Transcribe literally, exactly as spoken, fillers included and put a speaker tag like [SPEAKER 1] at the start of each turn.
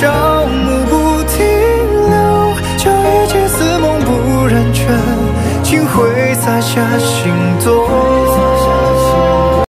[SPEAKER 1] 朝暮不停留，就一见似梦不染尘，请挥洒下心动。